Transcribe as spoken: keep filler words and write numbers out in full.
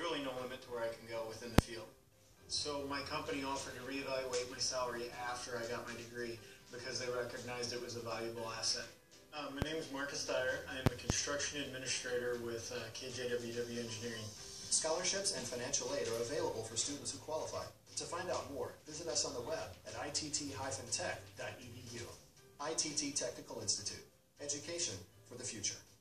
really no limit to where I can go within the field. So my company offered to reevaluate my salary after I got my degree because they recognized it was a valuable asset. Uh, my name is Marcus Dyer. I am a construction administrator with uh, K J W W Engineering. Scholarships and financial aid are available for students who qualify. To find out more, visit us on the web at I T T dash tech dot E D U. I T T Technical Institute. Education for the future.